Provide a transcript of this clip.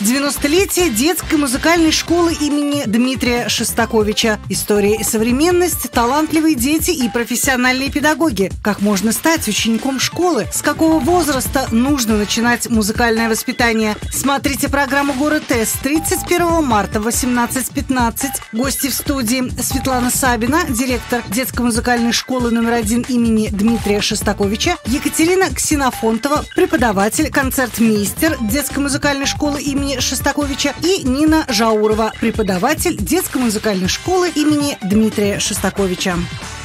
90-летие детской музыкальной школы имени Дмитрия Шостаковича. История и современность, талантливые дети и профессиональные педагоги. Как можно стать учеником школы? С какого возраста нужно начинать музыкальное воспитание? Смотрите программу «Город С» 31 марта в 18:15. Гости в студии: Светлана Сабина, директор детской музыкальной школы номер 1 имени Дмитрия Шостаковича, Екатерина Ксенофонтова, преподаватель, концертмейстер детской музыкальной школы имени Шостаковича, и Нина Жаурова, преподаватель детской музыкальной школы имени Дмитрия Шостаковича.